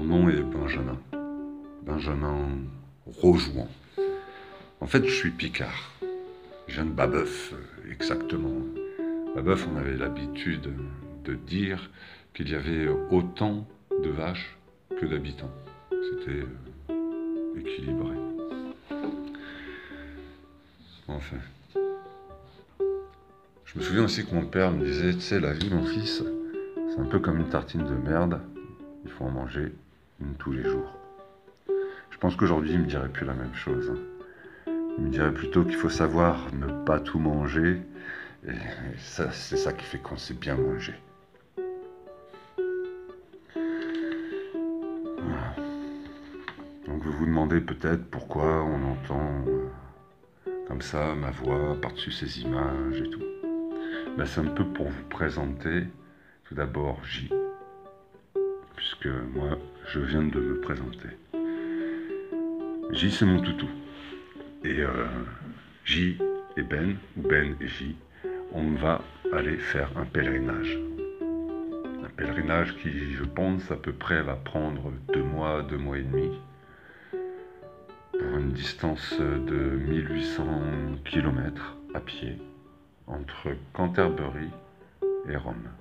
nom est Benjamin. Benjamin Rojouan. En fait, je suis picard. Je viens de Babeuf, exactement. Babeuf, on avait l'habitude de dire qu'il y avait autant de vaches que d'habitants. C'était équilibré. Enfin. Je me souviens aussi que mon père me disait, tu sais, la vie, mon fils, c'est un peu comme une tartine de merde. Il faut en manger une tous les jours. Je pense qu'aujourd'hui, il me dirait plus la même chose. Il me dirait plutôt qu'il faut savoir ne pas tout manger. Et ça, c'est ça qui fait qu'on sait bien manger. Voilà. Donc vous vous demandez peut-être pourquoi on entend comme ça ma voix par-dessus ces images et tout. Ben, c'est un peu pour vous présenter tout d'abord J, puisque moi je viens de me présenter. J, c'est mon toutou. Et J et Ben, ou Ben et J, on va aller faire un pèlerinage. Un pèlerinage qui, je pense, à peu près va prendre 2 mois, 2 mois et demi, pour une distance de 1800 km à pied, entre Canterbury et Rome.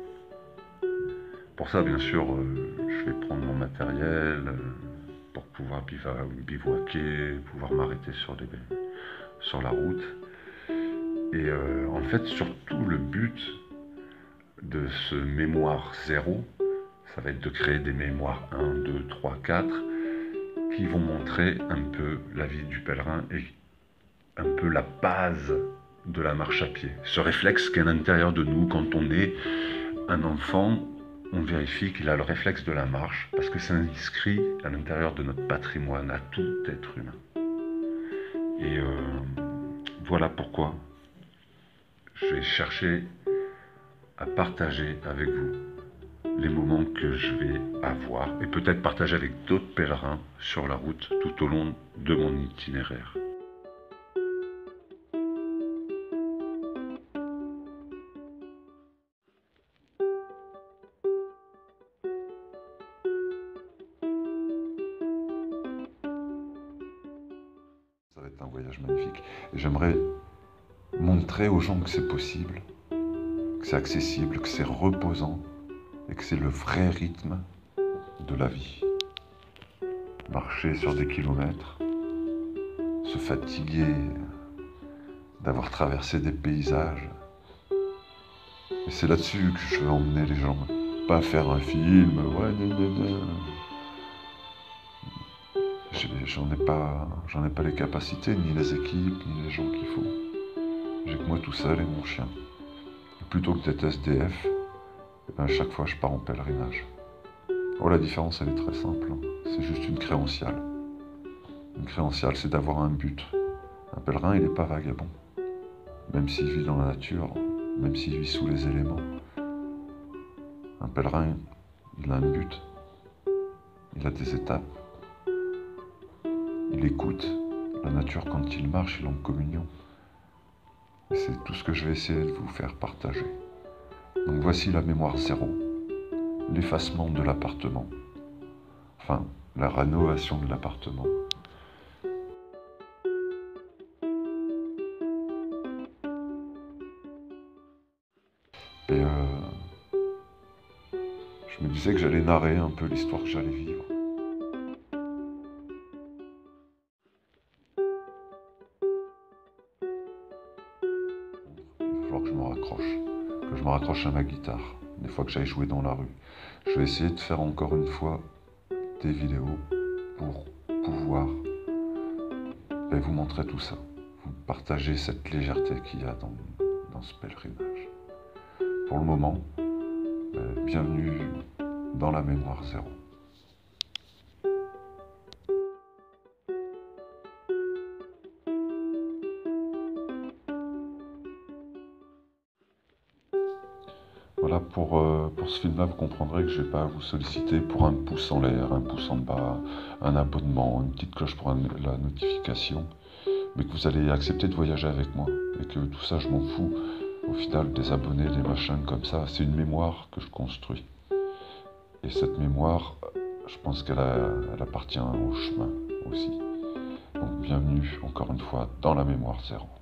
Pour ça, bien sûr, je vais prendre mon matériel pour pouvoir bivouaquer, pouvoir m'arrêter sur la route. Et en fait, surtout le but de ce mémoire 0, ça va être de créer des mémoires 1, 2, 3, 4, qui vont montrer un peu la vie du pèlerin et un peu la base de la marche à pied. Ce réflexe qui est à l'intérieur de nous quand on est un enfant, on vérifie qu'il a le réflexe de la marche parce que c'est inscrit à l'intérieur de notre patrimoine à tout être humain. Et voilà pourquoi je vais chercher à partager avec vous les moments que je vais avoir et peut-être partager avec d'autres pèlerins sur la route tout au long de mon itinéraire. Ça va être un voyage magnifique. Et j'aimerais montrer aux gens que c'est possible, que c'est accessible, que c'est reposant et que c'est le vrai rythme de la vie. Marcher sur des kilomètres, se fatiguer d'avoir traversé des paysages. Et c'est là-dessus que je veux emmener les gens. Pas faire un film, ouais, j'en ai pas les capacités, ni les équipes, ni les gens qu'il faut. J'ai que moi tout seul et mon chien. Et plutôt que d'être SDF, et ben, chaque fois je pars en pèlerinage. Oh, la différence elle est très simple, hein. C'est juste une créentiale. Une créentiale, c'est d'avoir un but. Un pèlerin, il n'est pas vagabond. Même s'il vit dans la nature, même s'il vit sous les éléments. Un pèlerin, il a un but. Il a des étapes. Il écoute la nature quand il marche, il est en communion. Et c'est tout ce que je vais essayer de vous faire partager. Donc voici la mémoire 0, l'effacement de l'appartement. Enfin, la rénovation de l'appartement. Et je me disais que j'allais narrer un peu l'histoire que j'allais vivre. Il va falloir que je me raccroche à ma guitare, des fois que j'aille jouer dans la rue. Je vais essayer de faire encore une fois des vidéos pour pouvoir vous montrer tout ça, vous partager cette légèreté qu'il y a dans ce pèlerinage. Pour le moment, bienvenue dans la mémoire 0. Voilà, pour ce film-là, vous comprendrez que je ne vais pas vous solliciter pour un pouce en l'air, un pouce en bas, un abonnement, une petite cloche pour la notification, mais que vous allez accepter de voyager avec moi, et que tout ça, je m'en fous. Au final, des abonnés, des machins comme ça, c'est une mémoire que je construis. Et cette mémoire, je pense elle appartient au chemin aussi. Donc bienvenue encore une fois dans la mémoire zéro.